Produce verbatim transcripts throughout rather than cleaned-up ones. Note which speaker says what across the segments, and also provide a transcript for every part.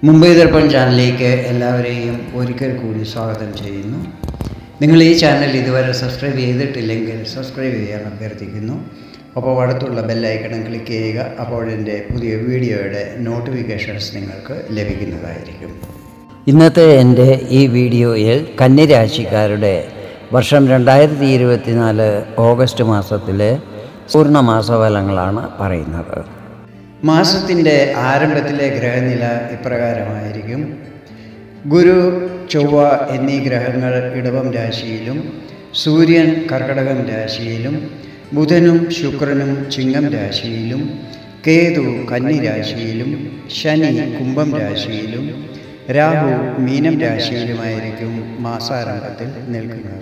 Speaker 1: മുംബൈ ദർപ്പൺ ചാനലിലേക്ക് എല്ലാവരെയും ഒരിക്കൽ കൂടി സ്വാഗതം ചെയ്യുന്നു. നിങ്ങൾ ഈ ചാനൽ ഇതുവരെ സബ്സ്ക്രൈബ് ചെയ്തിട്ടില്ലെങ്കിൽ സബ്സ്ക്രൈബ് ചെയ്യാൻ അഭ്യർത്ഥിക്കുന്നു. അപ്പോൾ അടുത്തുള്ള ബെല്ലൈക്കൺ ക്ലിക്ക് ചെയ്യുക. അപ്പോൾ എൻ്റെ പുതിയ വീഡിയോയുടെ നോട്ടിഫിക്കേഷൻസ് നിങ്ങൾക്ക് ലഭിക്കുന്നതായിരിക്കും. ഇന്നത്തെ എൻ്റെ ഈ വീഡിയോയിൽ കന്നിരാശിക്കാരുടെ വർഷം രണ്ടായിരത്തി ഇരുപത്തിനാല് ഓഗസ്റ്റ് മാസത്തിലെ പൂർണ്ണമാസഫലങ്ങളാണ് പറയുന്നത്. മാസത്തിൻ്റെ ആരംഭത്തിലെ ഗ്രഹനില ഇപ്രകാരമായിരിക്കും. ഗുരു, ചൊവ്വ എന്നീ ഗ്രഹങ്ങൾ ഇടവം രാശിയിലും സൂര്യൻ കർക്കടകം രാശിയിലും ബുധനും ശുക്രനും ചിങ്ങം രാശിയിലും കേതു കന്നി രാശിയിലും ശനി കുംഭം രാശിയിലും രാഹു മീനം രാശിയിലുമായിരിക്കും മാസാരംഭത്തിൽ നിൽക്കുന്നത്.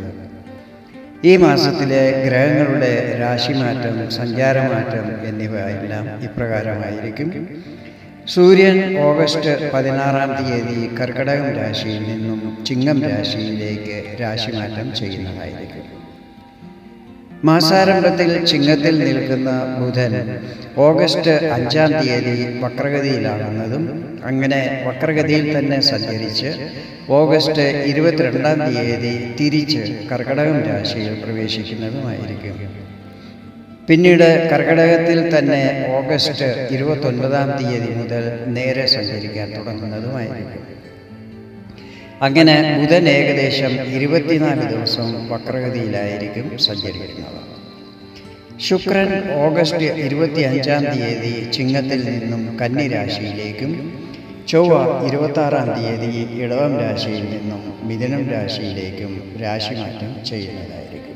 Speaker 1: ഈ മാസത്തിലെ ഗ്രഹങ്ങളുടെ രാശിമാറ്റം, സഞ്ചാരമാറ്റം എന്നിവ എല്ലാം ഇപ്രകാരമായിരിക്കും. സൂര്യൻ ഓഗസ്റ്റ് പതിനാറാം തീയതി കർക്കടകം രാശിയിൽ നിന്നും ചിങ്ങം രാശിയിലേക്ക് രാശിമാറ്റം ചെയ്യുന്നതായിരിക്കും. മാസാരംഭത്തിൽ ചിങ്ങത്തിൽ നിൽക്കുന്ന ബുധൻ ഓഗസ്റ്റ് അഞ്ചാം തീയതി വക്രഗതിയിലാകുന്നതും അങ്ങനെ വക്രഗതിയിൽ തന്നെ സഞ്ചരിച്ച് ഓഗസ്റ്റ് ഇരുപത്തിരണ്ടാം തീയതി തിരിച്ച് കർക്കടകം രാശിയിൽ പ്രവേശിക്കുന്നതുമായിരിക്കും. പിന്നീട് കർക്കടകത്തിൽ തന്നെ ഓഗസ്റ്റ് ഇരുപത്തൊൻപതാം തീയതി മുതൽ നേരെ സഞ്ചരിക്കാൻ തുടങ്ങുന്നതുമായിരിക്കും. അങ്ങനെ ബുധൻ ഏകദേശം ഇരുപത്തിനാല് ദിവസം വക്രഗതിയിലായിരിക്കും സഞ്ചരിക്കുന്നത്. ശുക്രൻ ഓഗസ്റ്റ് ഇരുപത്തി അഞ്ചാം തീയതി ചിങ്ങത്തിൽ നിന്നും കന്നി രാശിയിലേക്കും ചൊവ്വ ഇരുപത്താറാം തീയതി ഇടവം രാശിയിൽ നിന്നും മിഥുനം രാശിയിലേക്കും രാശിമാറ്റം ചെയ്യുന്നതായിരിക്കും.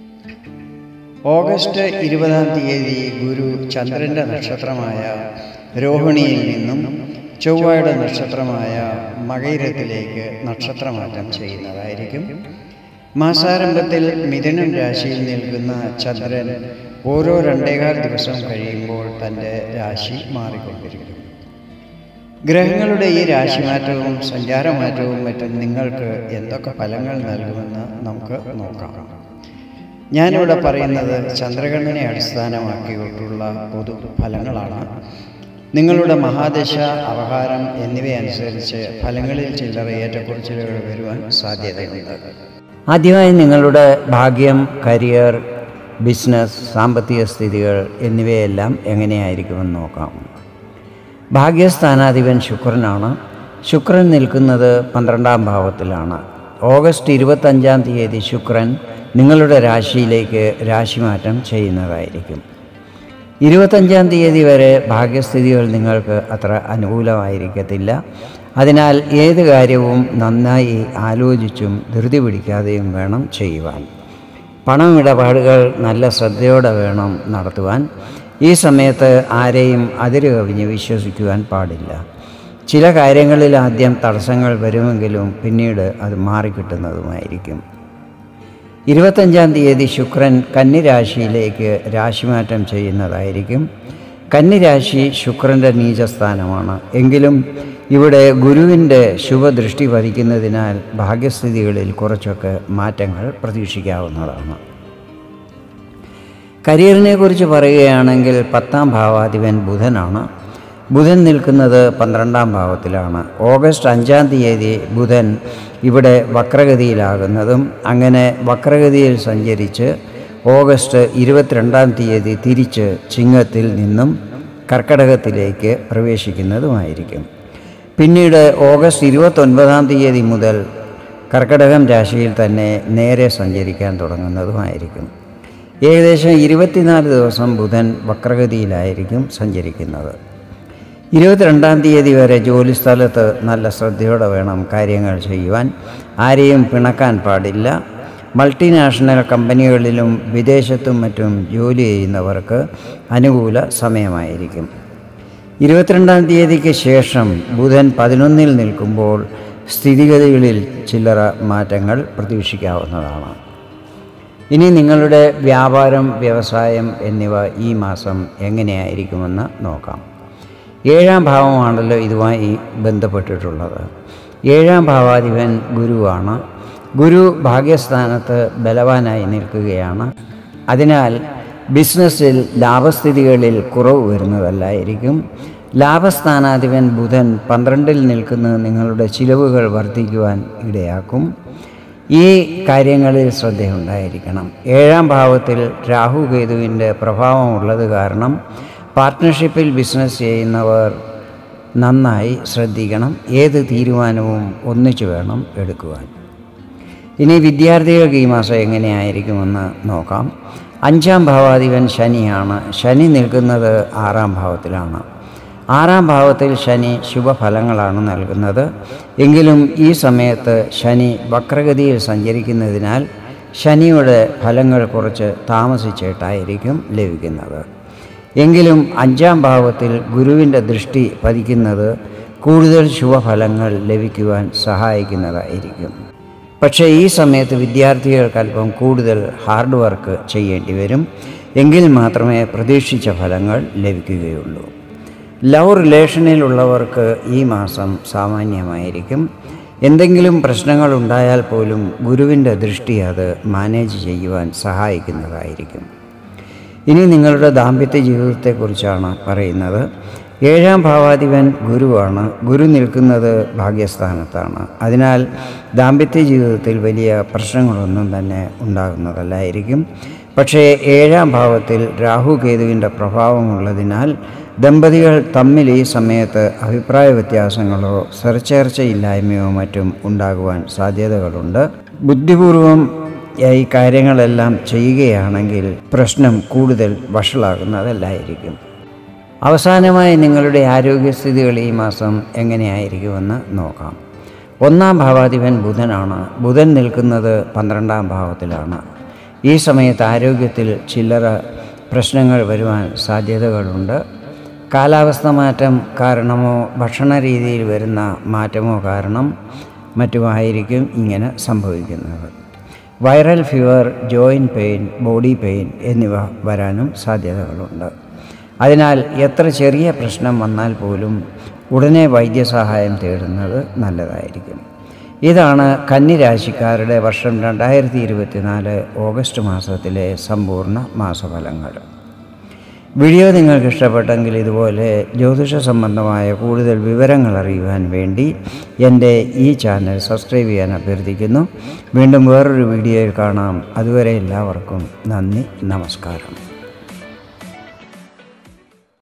Speaker 1: ഓഗസ്റ്റ് ഇരുപതാം തീയതി ഗുരു ചന്ദ്രൻ്റെ നക്ഷത്രമായ രോഹിണിയിൽ നിന്നും ചൊവ്വയുടെ നക്ഷത്രമായ മകയിരത്തിലേക്ക് നക്ഷത്രമാറ്റം ചെയ്യുന്നതായിരിക്കും. മാസാരംഭത്തിൽ മിഥുനം രാശിയിൽ നിൽക്കുന്ന ചന്ദ്രൻ ഓരോ രണ്ടേകാൽ ദിവസം കഴിയുമ്പോൾ തൻ്റെ രാശി മാറിക്കൊണ്ടിരിക്കും. ഗ്രഹങ്ങളുടെ ഈ രാശിമാറ്റവും സഞ്ചാരമാറ്റവും മറ്റും നിങ്ങൾക്ക് എന്തൊക്കെ ഫലങ്ങൾ നൽകുമെന്ന് നമുക്ക് നോക്കാം. ഞാനിവിടെ പറയുന്നത് ചന്ദ്രഗണനെ അടിസ്ഥാനമാക്കിയിട്ടുള്ള പൊതു ഫലങ്ങളാണ്. നിങ്ങളുടെ മഹാദശ, അവഹാരം എന്നിവയനുസരിച്ച് ഫലങ്ങളിൽ ചില്ലറ ഏറ്റക്കുറച്ചിലുകൾ വരുവാൻ സാധ്യതയുണ്ട്. ആദ്യമായി നിങ്ങളുടെ ഭാഗ്യം, കരിയർ, ബിസിനസ്, സാമ്പത്തിക സ്ഥിതികൾ എന്നിവയെല്ലാം എങ്ങനെയായിരിക്കുമെന്ന് നോക്കാം. ഭാഗ്യസ്ഥാനാധിപൻ ശുക്രനാണ്. ശുക്രൻ നിൽക്കുന്നത് പന്ത്രണ്ടാം ഭാവത്തിലാണ്. ഓഗസ്റ്റ് ഇരുപത്തഞ്ചാം തീയതി ശുക്രൻ നിങ്ങളുടെ രാശിയിലേക്ക് രാശിമാറ്റം ചെയ്യുന്നതായിരിക്കും. ഇരുപത്തഞ്ചാം തീയതി വരെ ഭാഗ്യസ്ഥിതികൾ നിങ്ങൾക്ക് അത്ര അനുകൂലമായിരിക്കത്തില്ല. അതിനാൽ ഏത് കാര്യവും നന്നായി ആലോചിച്ചും ധൃതി പിടിക്കാതെയും വേണം ചെയ്യുവാൻ. പണമിടപാടുകൾ നല്ല ശ്രദ്ധയോടെ വേണം നടത്തുവാൻ. ഈ സമയത്ത് ആരെയും അതിര് കവിഞ്ഞ് വിശ്വസിക്കുവാൻ പാടില്ല. ചില കാര്യങ്ങളിൽ ആദ്യം തടസ്സങ്ങൾ വരുമെങ്കിലും പിന്നീട് അത് മാറിക്കിട്ടുന്നതുമായിരിക്കും. ഇരുപത്തഞ്ചാം തീയതി ശുക്രൻ കന്നിരാശിയിലേക്ക് രാശിമാറ്റം ചെയ്യുന്നതായിരിക്കും. കന്നിരാശി ശുക്രൻ്റെ നീചസ്ഥാനമാണ്. എങ്കിലും ഇവിടെ ഗുരുവിൻ്റെ ശുഭദൃഷ്ടി പതിക്കുന്നതിനാൽ ഭാഗ്യസ്ഥിതികളിൽ കുറച്ചൊക്കെ മാറ്റങ്ങൾ പ്രതീക്ഷിക്കാവുന്നതാണ്. കരിയറിനെ കുറിച്ച് പറയുകയാണെങ്കിൽ പത്താം ഭാവാധിപൻ ബുധനാണ്. ബുധൻ നിൽക്കുന്നത് പന്ത്രണ്ടാം ഭാവത്തിലാണ്. ഓഗസ്റ്റ് അഞ്ചാം തീയതി ബുധൻ ഇവിടെ വക്രഗതിയിലാകുന്നതും അങ്ങനെ വക്രഗതിയിൽ സഞ്ചരിച്ച് ഓഗസ്റ്റ് ഇരുപത്തിരണ്ടാം തീയതി തിരിച്ച് ചിങ്ങത്തിൽ നിന്നും കർക്കടകത്തിലേക്ക് പ്രവേശിക്കുന്നതുമായിരിക്കും. പിന്നീട് ഓഗസ്റ്റ് ഇരുപത്തൊൻപതാം തീയതി മുതൽ കർക്കടകം രാശിയിൽ തന്നെ നേരെ സഞ്ചരിക്കാൻ തുടങ്ങുന്നതുമായിരിക്കും. ഏകദേശം ഇരുപത്തിനാല് ദിവസം ബുധൻ വക്രഗതിയിലായിരിക്കും സഞ്ചരിക്കുന്നത്. ഇരുപത്തിരണ്ടാം തീയതി വരെ ജോലിസ്ഥലത്ത് നല്ല ശ്രദ്ധയോടെ വേണം കാര്യങ്ങൾ ചെയ്യുവാൻ. ആരെയും പിണക്കാൻ പാടില്ല. മൾട്ടിനാഷണൽ കമ്പനികളിലും വിദേശത്തും മറ്റും ജോലി ചെയ്യുന്നവർക്ക് അനുകൂല സമയമായിരിക്കും. ഇരുപത്തിരണ്ടാം തീയതിക്ക് ശേഷം ബുധൻ പതിനൊന്നിൽ നിൽക്കുമ്പോൾ സ്ഥിതിഗതികളിൽ ചില്ലറ മാറ്റങ്ങൾ പ്രതീക്ഷിക്കാവുന്നതാണ്. ഇനി നിങ്ങളുടെ വ്യാപാരം, വ്യവസായം എന്നിവ ഈ മാസം എങ്ങനെയായിരിക്കുമെന്ന് നോക്കാം. ഏഴാം ഭാവമാണല്ലോ ഇതുമായി ബന്ധപ്പെട്ടിട്ടുള്ളത്. ഏഴാം ഭാവാധിപൻ ഗുരുവാണ്. ഗുരു ഭാഗ്യസ്ഥാനത്ത് ബലവാനായി നിൽക്കുകയാണ്. അതിനാൽ ബിസിനസ്സിൽ ലാഭസ്ഥിതികളിൽ കുറവ് വരുന്നതല്ലായിരിക്കും. ലാഭസ്ഥാനാധിപൻ ബുധൻ പന്ത്രണ്ടിൽ നിൽക്കുന്നത് നിങ്ങളുടെ ചിലവുകൾ വർദ്ധിക്കുവാൻ ഇടയാക്കും. ഈ കാര്യങ്ങളിൽ ശ്രദ്ധയുണ്ടായിരിക്കണം. ഏഴാം ഭാവത്തിൽ രാഹു കേതുവിൻ്റെ പ്രഭാവമുള്ളത് കാരണം പാർട്ട്ണർഷിപ്പിൽ ബിസിനസ് ചെയ്യുന്നവർ നന്നായി ശ്രദ്ധിക്കണം. ഏത് തീരുമാനവും ഒന്നിച്ചു വേണം എടുക്കുവാൻ. ഇനി വിദ്യാർത്ഥികൾക്ക് ഈ മാസം എങ്ങനെയായിരിക്കുമെന്ന് നോക്കാം. അഞ്ചാം ഭാവാധിപൻ ശനിയാണ്. ശനി നിൽക്കുന്നത് ആറാം ഭാവത്തിലാണ്. ആറാം ഭാവത്തിൽ ശനി ശുഭഫലങ്ങളാണ് നൽകുന്നത്. എങ്കിലും ഈ സമയത്ത് ശനി വക്രഗതിയിൽ സഞ്ചരിക്കുന്നതിനാൽ ശനിയുടെ ഫലങ്ങൾ കുറച്ച് താമസിച്ചിട്ടായിരിക്കും ലഭിക്കുന്നത്. എങ്കിലും അഞ്ചാം ഭാവത്തിൽ ഗുരുവിൻ്റെ ദൃഷ്ടി പതിക്കുന്നത് കൂടുതൽ ശുഭഫലങ്ങൾ ലഭിക്കുവാൻ സഹായിക്കുന്നതായിരിക്കും. പക്ഷേ ഈ സമയത്ത് വിദ്യാർത്ഥികൾക്ക് അല്പം കൂടുതൽ ഹാർഡ് വർക്ക് ചെയ്യേണ്ടി വരും. എങ്കിൽ മാത്രമേ പ്രതീക്ഷിച്ച ഫലങ്ങൾ ലഭിക്കുകയുള്ളൂ. ലവ് റിലേഷനിലുള്ളവർക്ക് ഈ മാസം സാമാന്യമായിരിക്കും. എന്തെങ്കിലും പ്രശ്നങ്ങളുണ്ടായാൽ പോലും ഗുരുവിൻ്റെ ദൃഷ്ടി അത് മാനേജ് ചെയ്യുവാൻ സഹായിക്കുന്നതായിരിക്കും. ഇനി നിങ്ങളുടെ ദാമ്പത്യ ജീവിതത്തെക്കുറിച്ചാണ് പറയുന്നത്. ഏഴാം ഭാവാധിപൻ ഗുരുവാണ്. ഗുരു നിൽക്കുന്നത് ഭാഗ്യസ്ഥാനത്താണ്. അതിനാൽ ദാമ്പത്യ ജീവിതത്തിൽ വലിയ പ്രശ്നങ്ങളൊന്നും തന്നെ ഉണ്ടാകുന്നതല്ലായിരിക്കും. പക്ഷേ ഏഴാം ഭാവത്തിൽ രാഹു കേതുവിൻ്റെ പ്രഭാവമുള്ളതിനാൽ ദമ്പതികൾ തമ്മിൽ ഈ സമയത്ത് അഭിപ്രായ വ്യത്യാസങ്ങളോ സ്വരച്ചേർച്ചയില്ലായ്മയോ മറ്റും ഉണ്ടാകുവാൻ സാധ്യതകളുണ്ട്. ബുദ്ധിപൂർവം ഈ കാര്യങ്ങളെല്ലാം ചെയ്യുകയാണെങ്കിൽ പ്രശ്നം കൂടുതൽ വഷളാകുന്നതല്ലായിരിക്കും. അവസാനമായി നിങ്ങളുടെ ആരോഗ്യസ്ഥിതികൾ ഈ മാസം എങ്ങനെയായിരിക്കുമെന്ന് നോക്കാം. ഒന്നാം ഭാവാധിപൻ ബുധനാണ്. ബുധൻ നിൽക്കുന്നത് പന്ത്രണ്ടാം ഭാവത്തിലാണ്. ഈ സമയത്ത് ആരോഗ്യത്തിൽ ചില്ലറ പ്രശ്നങ്ങൾ വരുവാൻ സാധ്യതകളുണ്ട്. കാലാവസ്ഥ മാറ്റം കാരണമോ ഭക്ഷണ രീതിയിൽ വരുന്ന മാറ്റമോ കാരണം മറ്റുമായിരിക്കും ഇങ്ങനെ സംഭവിക്കുന്നത്. Viral fever, joint pain, body pain എന്നിവ വരാനും സാധ്യതകളുണ്ട്. അതിനാൽ എത്ര ചെറിയ പ്രശ്നം വന്നാൽ പോലും ഉടനെ വൈദ്യസഹായം തേടുന്നത് നല്ലതായിരിക്കും. ഇതാണ് കന്നിരാശിക്കാരുടെ വർഷം രണ്ടായിരത്തി ഇരുപത്തിനാല് ഓഗസ്റ്റ് മാസത്തിലെ സമ്പൂർണ്ണ മാസഫലങ്ങൾ. വീഡിയോ നിങ്ങൾക്ക് ഇഷ്ടപ്പെട്ടെങ്കിൽ ഇതുപോലെ ജ്യോതിഷ സംബന്ധമായ കൂടുതൽ വിവരങ്ങൾ അറിയുവാൻ വേണ്ടി എൻ്റെ ഈ ചാനൽ സബ്സ്ക്രൈബ് ചെയ്യാൻ അഭ്യർത്ഥിക്കുന്നു. വീണ്ടും വേറൊരു വീഡിയോയിൽ കാണാം. അതുവരെ എല്ലാവർക്കും നന്ദി, നമസ്കാരം.